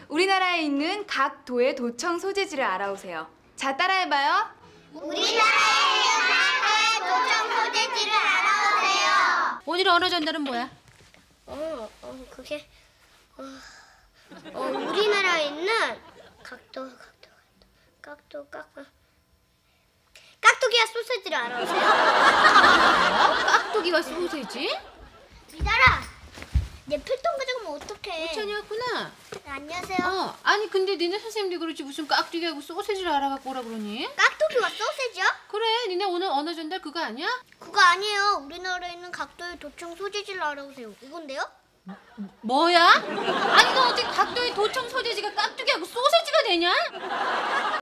우리나라에 있는 각 도의 도청 소재지를 알아오세요. 자, 따라해봐요. 우리나라에 있는 각 도의 도청 소재지를 알아오세요. 오늘 언어 전달은 뭐야? 우리나라에 있는 깍두기와 소세지를 알아오세요. 깍두기와 소세지? 미달아, 얘 필통 가져가면 어떡해? 우찬이 왔구나. 안녕하세요. 아니 근데 니네 선생님도 그렇지 무슨 깍두기하고 소세지를 알아갖고 오라 그러니? 깍두기와 소세지요? 그래, 니네 오늘 언어 전달 그거 아니야? 그거 아니에요. 우리나라에 있는 각도의 도청 소재지를 알아오세요. 이건데요? 뭐야? 아니 너 어떻게 각도의 도청 소재지가 깍두기하고 소세지가 되냐?